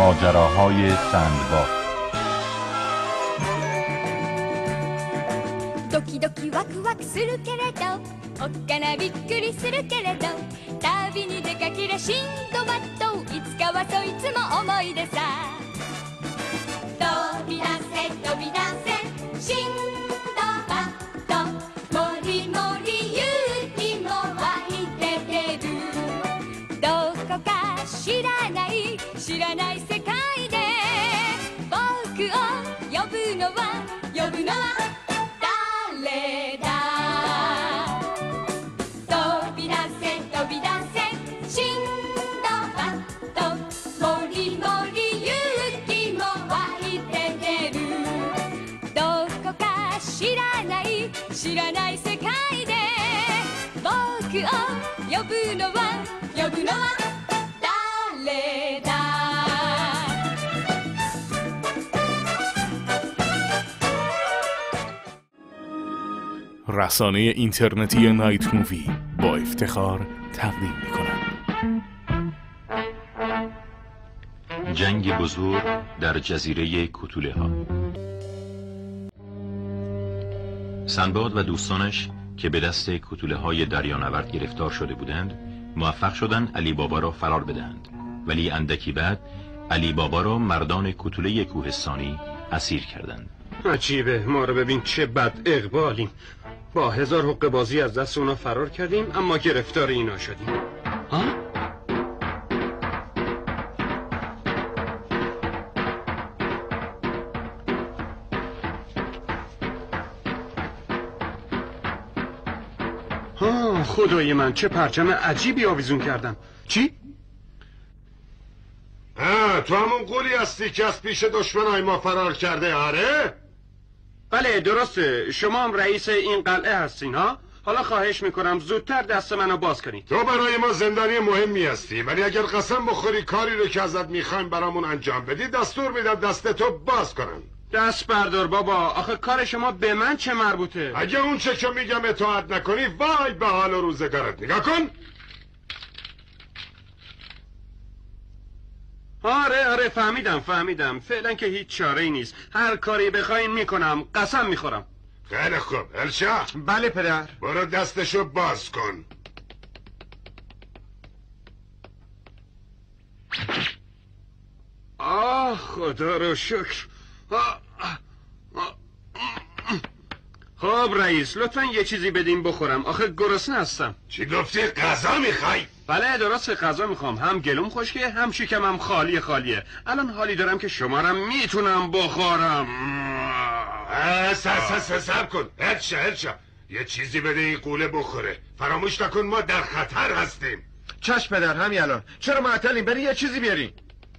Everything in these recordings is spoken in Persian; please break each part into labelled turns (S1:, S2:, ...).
S1: ماجراهای سندباد.
S2: ドキドキワクワクするけれどおっかなびっくりするけれど旅に出かけりゃシンドバッドいつかはそいつも思い出さ飛び出せ飛び出せシンドバッドもりもり勇気も湧いてけるどこか知らない知らない世界で僕を呼ぶのは誰だ飛び出せ飛び出せシンドバッドもりもり勇気も湧いて出るどこか知らない知らない世界で僕を呼ぶのは誰だ
S3: رسانه اینترنتی نایت مووی با افتخار تقدیم می‌کند.
S4: جنگ بزرگ در جزیره کوتوله‌ها. سندباد و دوستانش که به دست کوتوله‌های دریانورد گرفتار شده بودند موفق شدند علی بابا را فرار بدهند، ولی اندکی بعد علی بابا را مردان کوتوله کوهستانی اسیر کردند.
S5: عجیبه، ما رو ببین چه بد اقبالیم. با 1000 حقه بازی از دست اونا فرار کردیم اما گرفتار اینا شدیم. ها؟ خدای من چه پرچم عجیبی آویزون کردم. چی؟
S6: تو همون قولی هستی که از پیش دشمنای ما فرار کرده؟ آره؟
S5: بله درسته، شما هم رئیس این قلعه هستین ها؟ حالا خواهش میکنم زودتر دست منو باز کنید.
S6: تو برای ما زندانی مهمی هستی، ولی اگر قسم بخوری کاری رو که ازت میخوایم برامون انجام بدی دستور میدم دست تو باز کنن.
S5: دست بردار بابا، آخه کار شما به من چه مربوطه؟
S6: اگه اون چه که میگم اطاعت نکنی وای به حال و روزگارت. نگاه کن.
S5: آره فهمیدم. فعلا که هیچ چاره‌ای نیست. هر کاری بخواین میکنم، قسم میخورم.
S6: خیلی خوب، الشا.
S5: بله پدر.
S6: برو دستشو باز کن.
S5: خدا رو شکر. خب رئیس، لطفا یه چیزی بدیم بخورم، آخه گرسنه هستم.
S6: چی گفتی؟ غذا میخوای؟
S5: بله درست، غذا میخوام. هم گلوم خشکه هم شکمم خالیه. الان حالی دارم که شما را میتونم بخورم.
S6: سب کن. هرچه یه چیزی بده این قوله بخوره. فراموش نکن ما در خطر هستیم.
S5: چشم پدر، همین الان. چرا معطلیم؟ بری یه چیزی بیارین.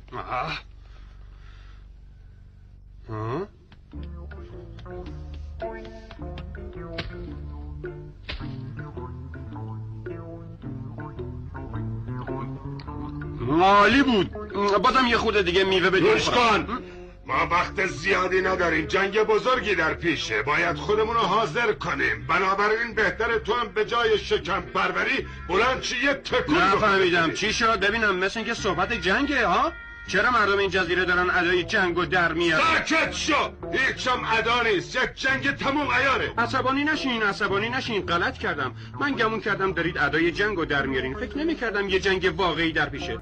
S5: عالی بود. بازم یه خورده دیگه میوه بدیم.
S6: گوش کن، ما وقت زیادی نداریم، جنگ بزرگی در پیشه، باید خودمون رو حاضر کنیم. بنابراین بهتره تو هم به جای شکم پروری بلند چی یه تکون.
S5: نفهمیدم چی شد؟ ببینم مثل اینکه صحبت جنگه ها؟ چرا مردم این جزیره دارن ادای جنگو در میارن؟
S6: ساکت شو! هیچم ادا نیست، یک جنگ تموم عیاره.
S5: عصبانی نشین. غلط کردم. من گمون کردم دارید ادای جنگو در میارین. فکر نمی کردم یه جنگ واقعی در پیشه.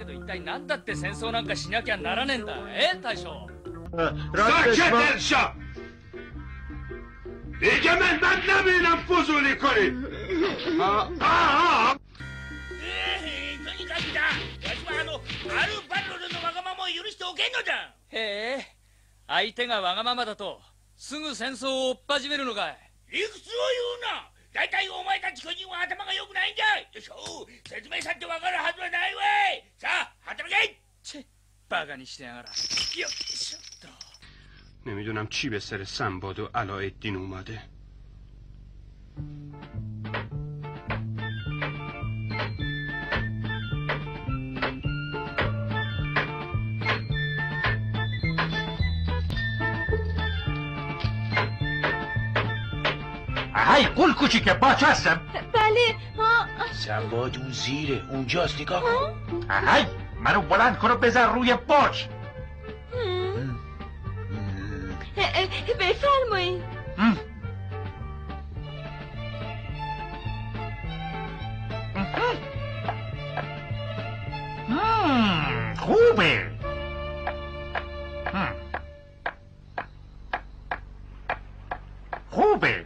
S6: ساکت الشا! دیگه من نمیرم فضولی کنی.
S7: アルバトルのわがままを許しておけんのだ。へえ、相手がわがままだとすぐ戦争を追っ始めるのかい。理屈を言うな。だいたいお前たち巨人は頭が良くないんだ。よいしょ、説明さってわかるはずはないわい。さあ働け。チェ、バカにしてやがら。よいしょっと。
S5: نمیدونم چی به سر سنباد و علاءالدین اومده.
S8: های قول کوچیکه باچه هستم.
S2: بله.
S8: سنباد اون زیره اونجاست، نگاه کن. های منو بلند کن و بذار روی باچ.
S9: بفرمایید.
S8: خوبه. خوبه.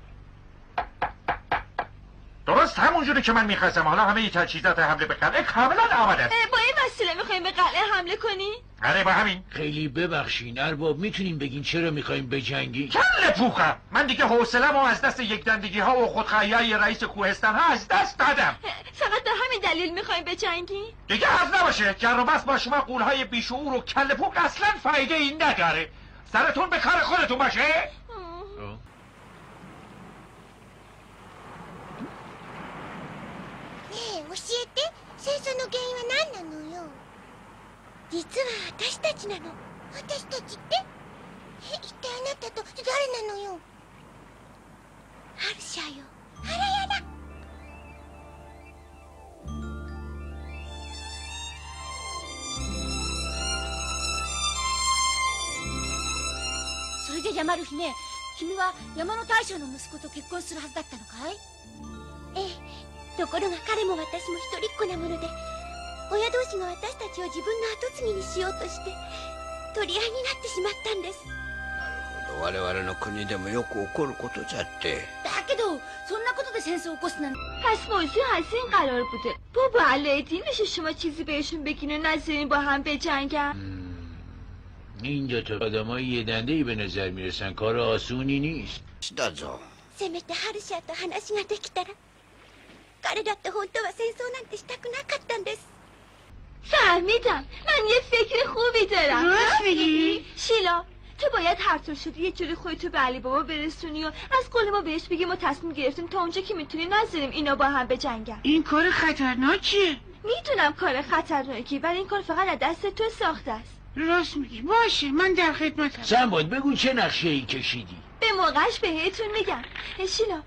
S8: درست همونجوری که من میخواستم. حالا همه تجهیزات حمله به قلعه کاملا آماده است.
S9: با این وسیله میخوایم به قلعه حمله کنی؟
S8: آره با همین.
S10: خیلی ببخشین ارباب، میتونیم بگین چرا میخوایم بجنگی؟
S8: کله پوخم. من دیگه حوصله‌مو از دست یک دندگی ها و خودخواهی‌های رئیس کوهستان ها از دست دادم.
S9: فقط به همین دلیل میخوایم بجنگی؟
S8: دیگه حرف نباشه. جر و بحث با شما قولهای بیشعور و کله پوک اصلا فایده ای نداره. سرتون به کار خودتون باشه.
S11: 教えて、戦争の原因は何なのよ。実は私たちなの。私たちって？一体あなたと誰なのよ。ハルシャよ。あらやだ。
S2: それで山る姫、君は山の大将の息子と結婚するはずだったのかい？
S11: ええ。ところが彼も私も一人っ子なもので、親同士が私たちを自分の後継ぎにしようとして取り合いになってしまったんです。
S10: なるほど、我々の国でもよく起こることじゃって。
S2: だけどそんなことで戦争を起こすなんて。
S9: پس موضوع اصلی این قرار بوده. بابا علیدی میشه شما چیزی بهشون بگین و نذارین با هم بجنگن؟
S10: این دوتا آدمای یه دنده‌ای به نظر میرسن. کار آسونی نیست. دازو.
S11: せめてハルシャと話ができたら。彼だって本当は戦争なんてしたくなかったんです。
S9: فهمیدم. من یه فکر خوبی دارم.
S12: راست میگی؟
S9: شیلا، تو باید هر طور شدی یه جوری خودتو به علی بابا برسونی و از قول ما بهش بگی ما تصمیم گرفتیم تا اونجا که میتونی نذاریم اینا با هم بجنگن.
S12: این کار خطرناکیه.
S9: میدونم کار خطرناکی، ولی این کار فقط از دست تو ساخته است.
S12: راست میگی. باشه، من در خدمتم.
S10: سنباد بگو چه نقشه‌ای کشیدی؟
S9: به موقعش بهتون میگم. شیلا،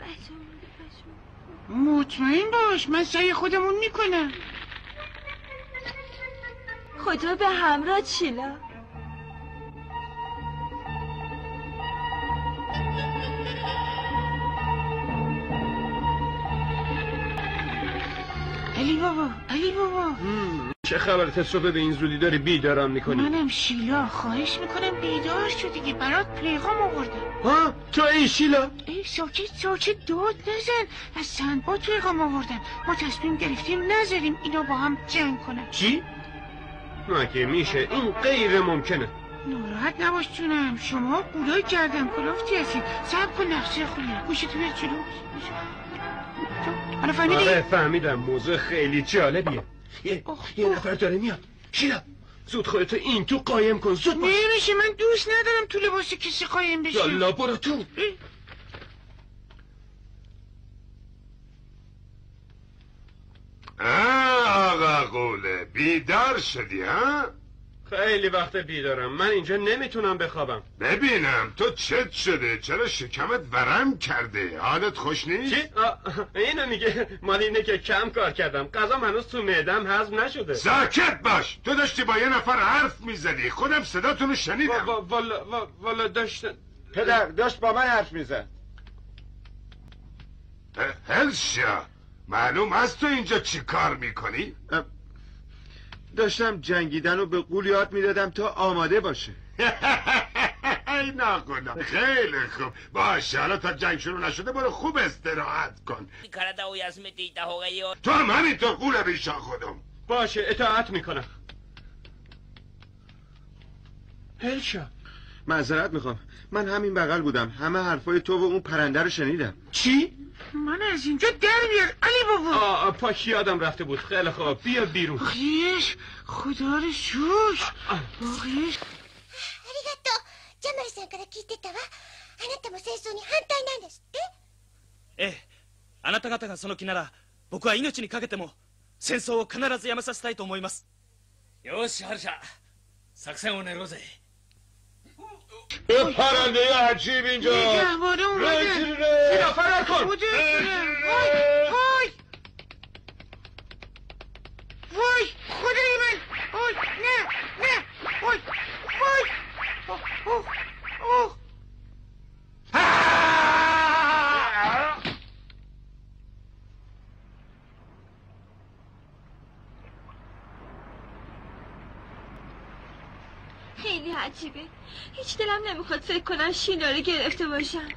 S12: مطمئن باش، من سعی خودمون میکنم.
S9: خدا به همراه شیلا.
S12: علی بابا، علی بابا،
S5: چه خبرت؟ صبح به این زودی داری بیدارم میکنی؟
S12: منم شیلا، خواهش میکنم بیدار شو دیگه، برات پیغام آوردم.
S5: ها؟ تو ای شیلا؟
S12: ای ساکت داد نزن. از سنباد پیغام آوردم. ما تصمیم گرفتیم نذاریم اینا با هم جنگ کنن.
S5: چی؟ مگه میشه؟ این غیر ممکنه.
S12: ناراحت نباش جونم، شما قولای گردن کلافتی هستین. صبر کن نقشه خونیم. گوشتو بیار جلو. حالا فهمیدی؟
S5: آره فهمیدم. موضوع خیلی جالبیه. یه نفر داره میاد. شیلا زود خودتو این تو قایم کن. زود باش.
S12: نمیشه، من دوست ندارم تو لباس کسی قایم بشم.
S5: یالا برو تو.
S6: آقا قوله بیدار شدی ها؟
S5: خیلی وقت بیدارم. من اینجا نمیتونم بخوابم.
S6: ببینم تو چت شده؟ چرا شکمت ورم کرده؟ حالت خوش نیست؟
S5: چی؟ اینو میگه. مال اینه که کم کار کردم. غذام هنوز تو معدم هضم نشده.
S6: ساکت باش. تو داشتی با یه نفر حرف میزدی. خودم صداتونو شنیدم.
S5: والا پدر داشت با من حرف میزد.
S6: هلشا معلوم از تو اینجا چی کار میکنی؟
S5: داشتم جنگیدن رو به قول یاد میدادم تا آماده باشه.
S6: ای ناخدا. خیلی خوب. باشه حالا تا جنگ شروع نشده برو خوب استراحت کن. تو هم همینطور قول بیشا خودم.
S5: باشه اطاعت میکنم.
S13: هلشا معذرت میخوام. من همین بغل بودم. همه حرفای تو و اون پرنده رو شنیدم.
S5: چی؟
S12: من از اینجا در بیار علی بابا.
S5: پاک یادم رفته بود. خیلی خوب بیا بیرون.
S12: خیش خدا رو شکر. باقیش
S11: ありがとう。ジャマルさんから聞いてたわ。あなたも戦争に反対なんですって？
S7: ええ、あなた方がその気なら僕は命にかけても戦争を必ずやめさせたいと思います。よしハルシャ、作戦を練ろうぜ。
S6: به پرنده عجیب اینجا.
S12: نگهبانه اومده.
S5: سینا فرار کن.
S12: وای خدای من. نه وای
S9: عجیبه. هیچ دلم نمیخواد فکر کنم شیلا رو گرفته باشم.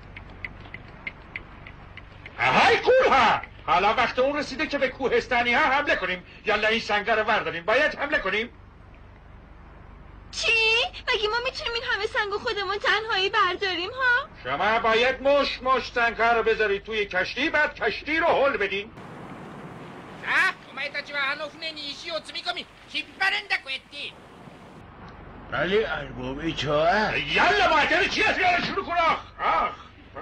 S8: های کوها، حالا وقت اون رسیده که به کوهستانی ها حمله کنیم. یالا این سنگر رو ورداریم. باید حمله کنیم.
S9: چی؟ مگه ما میتونیم این همه سنگو خودمون تنهایی برداریم ها؟
S8: شما باید مش سنگ‌ها رو بذارید توی کشتی، بعد کشتی رو هل بدین.
S14: さあ、お前たちはあの船に石を積み込み、引っ張るんだこうやって。
S10: ولی ارباب اطاعت.
S8: یالا معطل چی هست؟ یالا شروع کن. آخ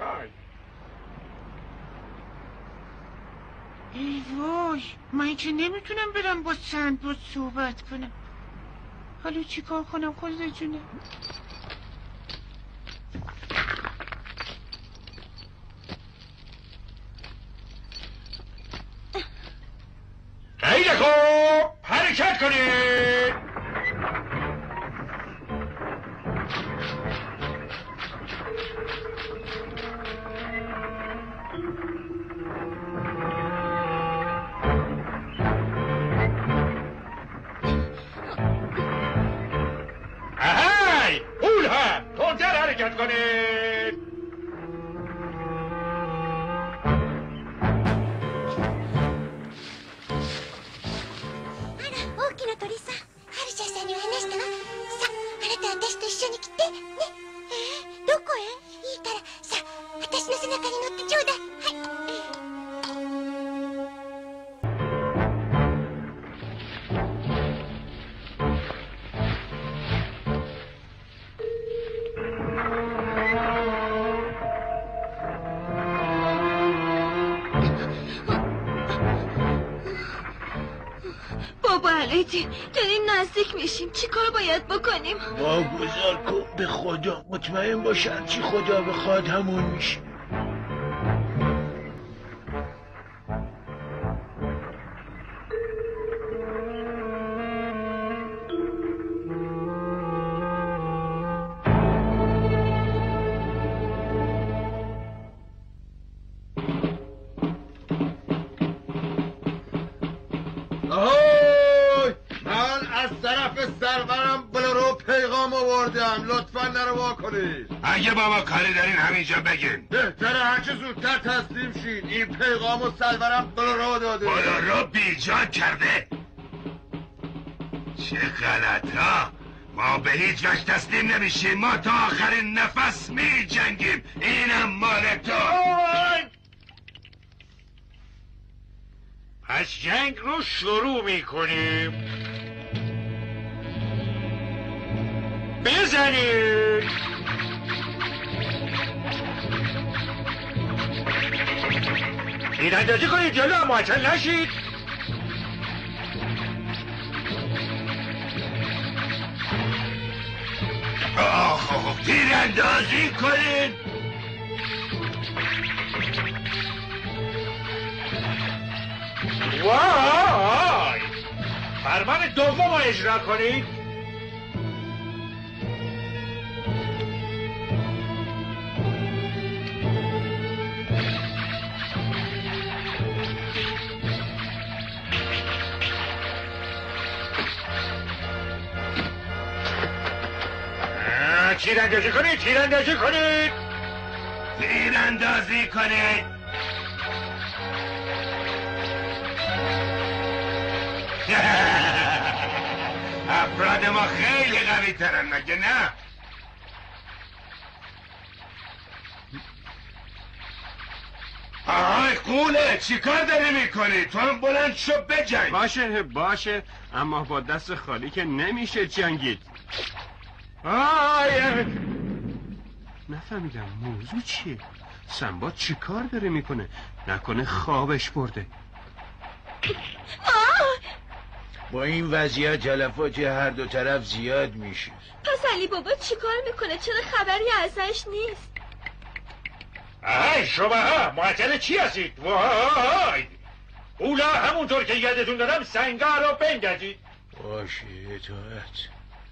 S12: ای وای، من که نمیتونم برم با سندباد صحبت کنم. حالا چی کار کنم خودت جونه؟
S8: خیلی خوب، حرکت کنید. اهای، اولها، تندتر حرکت کنید.
S9: داریم نزدیک میشیم. چی کار باید بکنیم؟
S10: واگذار کن به خدا. مطمئن باشم چی خدا بخواد همون میشه.
S13: لطفا نروا کنید.
S6: اگه با ما کاری دارین همینجا بگین.
S13: بهتره هرچه زودتر تسلیم شید. این پیغام و سرورم بلورو داده.
S6: بلورو بیجان کرده. چه غلط ها. ما به هیچ وجه تسلیم نمیشیم. ما تا آخرین نفس می جنگیم. اینم مال تو.
S8: پس جنگ رو شروع میکنیم. بزنید. تیراندازی کنید جلو معطل نشید.
S6: تیراندازی کنید.
S8: وای، فرمان دوم رو اجرا کنید. تیراندازی کنید. تیراندازی کنید.
S6: تیراندازی کنید. افراد ما خیلی قوی ترن مگه نه؟ آهای قوله، چی کار داری میکنی؟ تو هم بلند شو بجنگ.
S5: باشه اما با دست خالی که نمیشه جنگید. نفهمیدم موضوع چیه؟ سنباد چی کار داره میکنه؟ نکنه خوابش برده.
S10: با این وضعیت تلفات هر دو طرف زیاد میشه.
S9: پس علی بابا چی کار میکنه؟ چرا خبری ازش نیست؟
S8: ای شما ها معطل چی هستید؟ وای اولا همونطور که یادتون دادم سنگا رو بندازید.
S10: باشه اطاعت.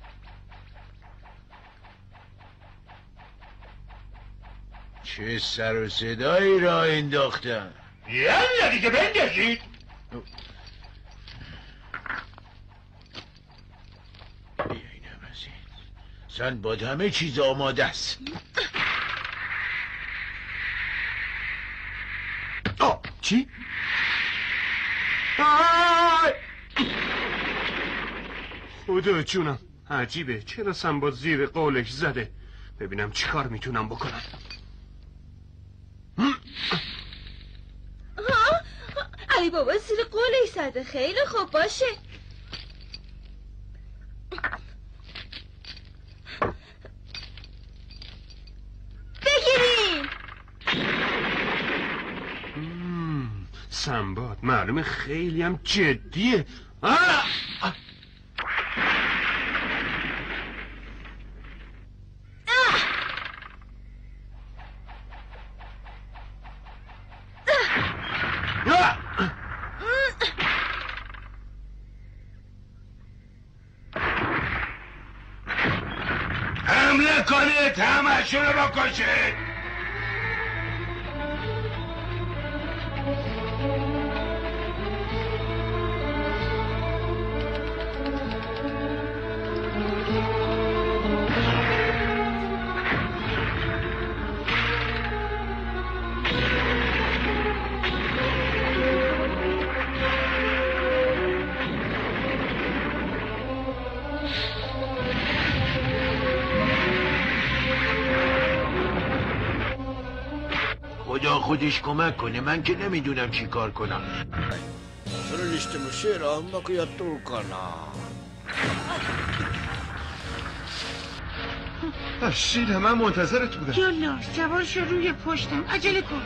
S10: چه سر و صدایی را انداختن.
S8: یالا دیگه بندازید.
S10: سندباد همه چیز آماده است.
S13: چی؟
S5: خدا جونم، عجیبه چرا سنباد زیر قولش زده. ببینم چی کار میتونم بکنم.
S9: علی بابا زیر قولش زده. خیلی خوب باشه. بگیریم.
S5: سنباد معلومه خیلی هم جدیه.
S6: حمله کنید، همه‌شون رو بکشید.
S10: خدا خودش کمک کنه، من که نمیدونم چی کار کنم.
S15: それにしてもシェーラーうまくやっとるかな。
S13: شیل من منتظرت بودم.
S12: جلو سوار شو روی پشتم، عجله کن.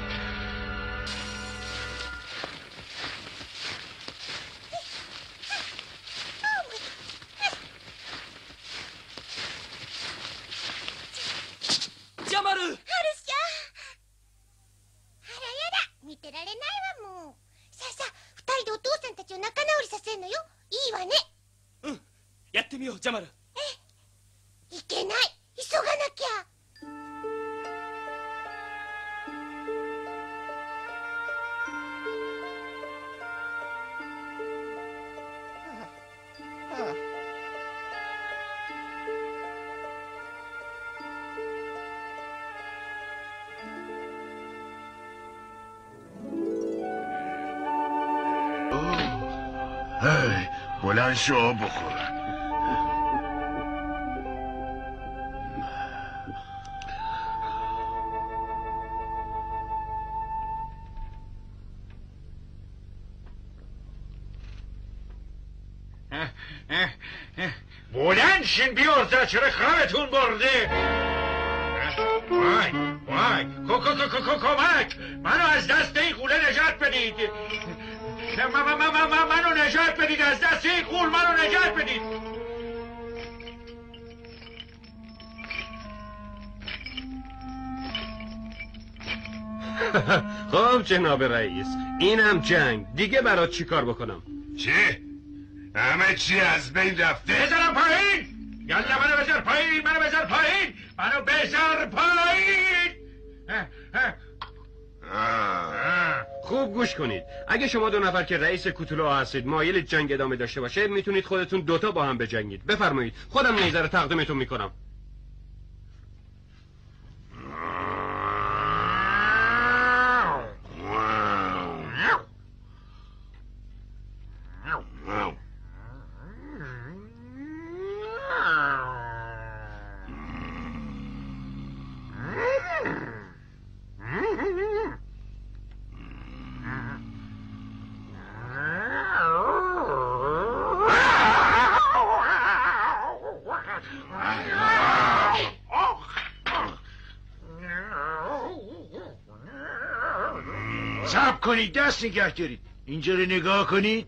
S11: 見てられないわもう。さあさあ、二人でお父さんたちを仲直りさせるのよ。いいわね。
S7: うん、やってみようジャマル。
S11: いけない、急がなきゃ。
S6: بلند شو بخور.
S8: بلند شین بیارزه، چرا خوابتون برده؟ وای وای کمک، منو از دست این غوله نجات بدید. منو نجات بدید از دست این غول، منو نجات بدید.
S5: خب جناب رئیس، اینم جنگ دیگه. برات چی کار بکنم؟
S6: چی؟ همه چی از بین رفته؟
S8: بذارم پایین. یالا منو بذار پایین، منو بذار پایین، منو بذار پایین.
S5: خوب گوش کنید. اگه شما دو نفر که رئیس کوتولو هستید مایل جنگ ادامه داشته باشه، میتونید خودتون دوتا با هم بجنگید. بفرمایید، خودم نیزه رو تقدیمتون میکنم.
S10: صبر کنید، دست نگه دارید. اینجا رو نگاه کنید.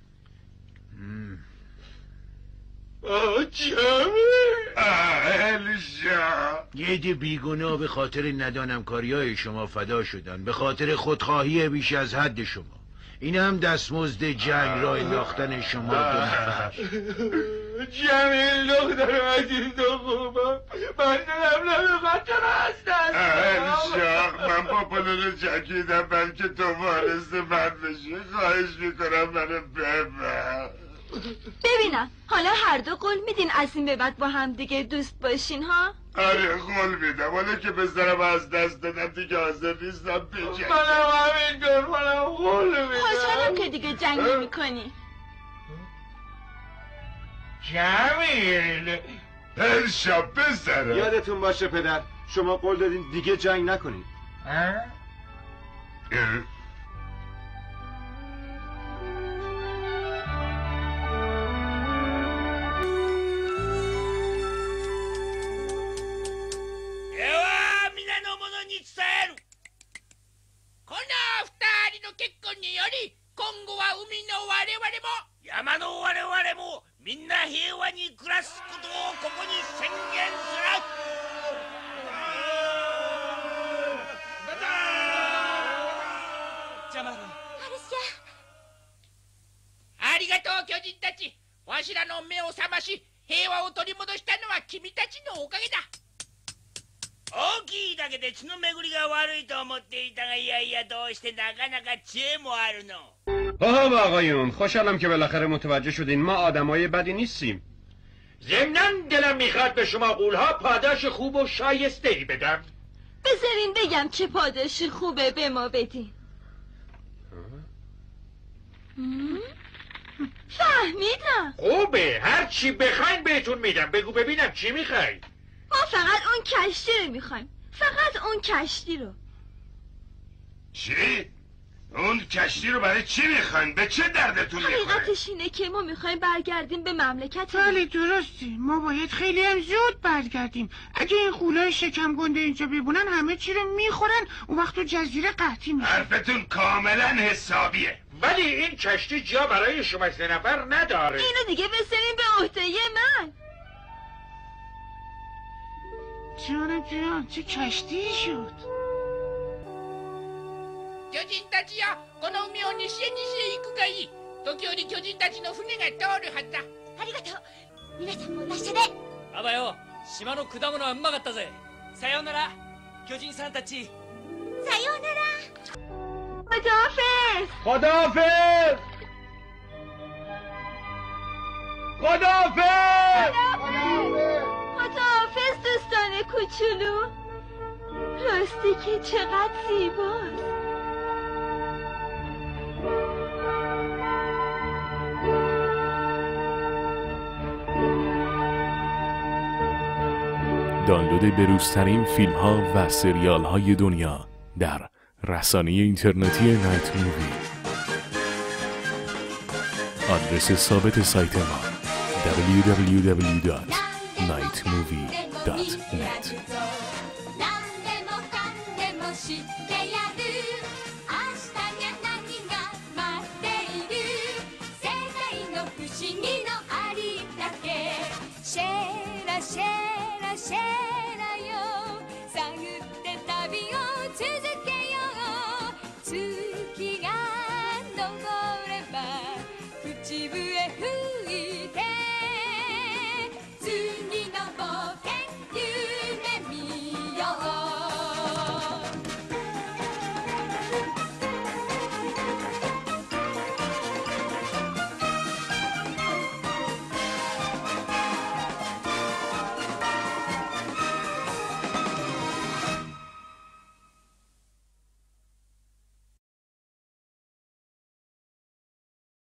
S10: یه عده بیگناه به خاطر ندانمکاری‌های شما فدا شدن، به خاطر خودخواهی بیش از حد شما. این هم دستمزد جنگ را انداختن شما دو نفر.
S15: جمیل دختر عزیز و خوبم، من دلم نمیخواد تو را از دست
S6: شاق، من با پلو جنگیدم بلکه تو وارث من بشی. خواهش میکنم منو ببر.
S9: ببینم حالا هر دو قول میدین از این به بعد با هم دیگه دوست باشین ها؟
S6: آره قول میدم، حالا که پسرم از دست دادم دیگه حاضر نیستم بجنگم.
S15: منم همینطور، منم قول میدم.
S9: خوشحالم که دیگه جنگ نمی‌کنی.
S15: جمیل
S6: هلشا پسرم.
S13: یادتون باشه پدر، شما قول دادین دیگه جنگ نکنین.
S5: آقایون خوشحالم که بالاخره متوجه شدین ما آدمای بدی نیستیم.
S8: ضمناً دلم میخواد به شما قولها پاداش خوب و شایسته‌ای بدم.
S9: بذارین بگم چه پاداش خوبه به ما بدین. فهمیدم.
S8: خوبه، هر چی بخواین بهتون میدم. بگو ببینم چی میخواین؟
S9: ما فقط اون کشتی رو میخوایم، فقط اون کشتی رو.
S6: چی؟ اون کشتی رو برای چی میخواین؟ به چه دردتون میخوره؟
S9: حقیقتش اینه که ما میخوایم برگردیم به مملکت.
S12: بله درسته، ما باید خیلی هم زود برگردیم. اگه این غولای شکم گنده اینجا ببونن همه چی رو میخورن، اون وقت تو جزیره قحطی میشه.
S6: حرفتون کاملا حسابیه.
S8: ولی این کشتی جا برای شما 3 نفر نداره.
S9: اینو دیگه بسرین به عهده من.
S12: جان چه کشتی شد؟
S14: 巨人たちよ、この海を西へ西へ行くがいい。時折巨人たちの船が通るはずだ。
S11: ありがとう。皆さんも達者で。
S7: あばよ、島の果物はうまかったぜ。さようなら、巨人さんたち。
S11: さようなら。
S9: خداحافظ.
S5: خداحافظ. خداحافظ.
S9: خداحافظ دوستان کوچولو. راستی که چقدر زیباست.
S3: دانلود بروزترین فیلم ها و سریال های دنیا در رسانه اینترنتی نایت مووی. آدرس ثابت سایت ما www.nightmovie.net